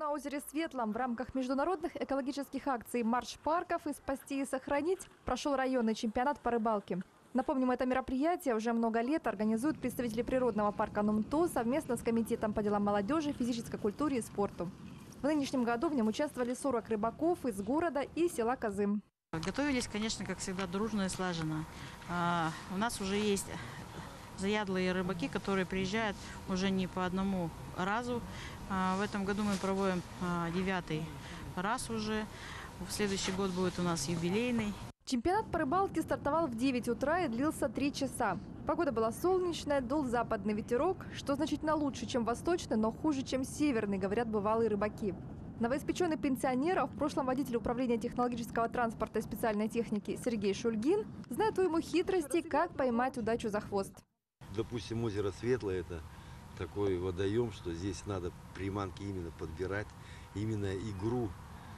на озере Светлом в рамках международных экологических акций «Марш парков» и «Спасти и сохранить» прошел районный чемпионат по рыбалке. Напомним, это мероприятие уже много лет организуют представители природного парка Нумто совместно с Комитетом по делам молодежи, физической культуре и спорту. В нынешнем году в нем участвовали 40 рыбаков из города и села Козым. Готовились, конечно, как всегда, дружно и слаженно. У нас уже есть заядлые рыбаки, которые приезжают уже не по одному разу. В этом году мы проводим 9-й раз уже. В следующий год будет у нас юбилейный. Чемпионат по рыбалке стартовал в 9 утра и длился 3 часа. Погода была солнечная, дул западный ветерок, что значительно лучше, чем восточный, но хуже, чем северный, говорят бывалые рыбаки. Новоиспеченный пенсионер, в прошлом водитель управления технологического транспорта и специальной техники Сергей Шульгин знает уйму хитростей, как поймать удачу за хвост. Допустим, озеро Светлое – это такой водоем, что здесь надо приманки именно подбирать, именно игру,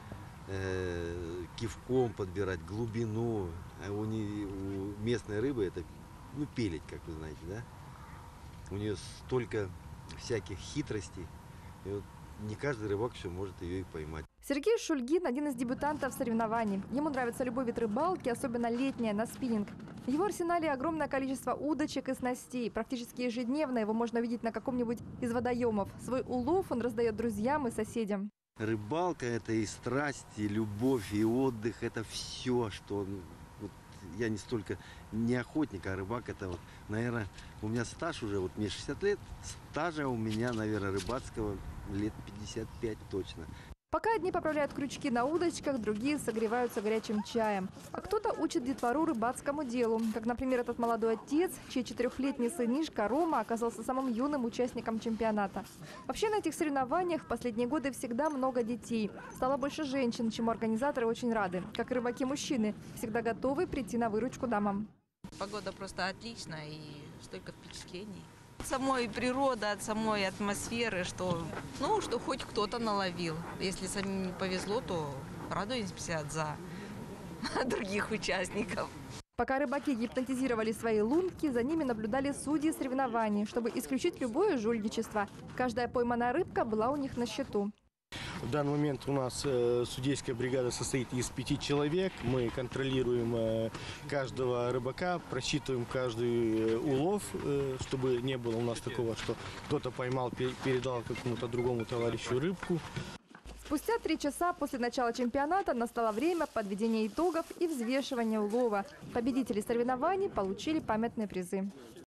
кивком подбирать, глубину. А у местной рыбы это, пеледь, как вы знаете, да? У нее столько всяких хитростей, и вот не каждый рыбак еще может ее и поймать. Сергей Шульгин – один из дебютантов соревнований. Ему нравится любой вид рыбалки, особенно летняя, на спиннинг. В его арсенале огромное количество удочек и снастей. Практически ежедневно его можно видеть на каком-нибудь из водоемов. Свой улов он раздает друзьям и соседям. Рыбалка – это и страсть, и любовь, и отдых. Это все, что… я не столько не охотник, а рыбак. Это вот, наверное, у меня стаж уже, мне 60 лет, стажа у меня, наверное, рыбацкого лет 55 точно. Пока одни поправляют крючки на удочках, другие согреваются горячим чаем. А кто-то учит детвору рыбацкому делу. Как, например, этот молодой отец, чей 4-летний сынишка Рома оказался самым юным участником чемпионата. Вообще на этих соревнованиях в последние годы всегда много детей. Стало больше женщин, чему организаторы очень рады. Как и рыбаки-мужчины, всегда готовы прийти на выручку дамам. Погода просто отличная и столько впечатлений. От самой природы, от самой атмосферы, что хоть кто-то наловил. Если самим не повезло, то радуемся за других участников. Пока рыбаки гипнотизировали свои лунки, за ними наблюдали судьи соревнований, чтобы исключить любое жульничество. Каждая пойманная рыбка была у них на счету. В данный момент у нас судейская бригада состоит из 5 человек. Мы контролируем каждого рыбака, просчитываем каждый улов, чтобы не было у нас такого, что кто-то поймал, передал какому-то другому товарищу рыбку. Спустя 3 часа после начала чемпионата настало время подведения итогов и взвешивания улова. Победители соревнований получили памятные призы.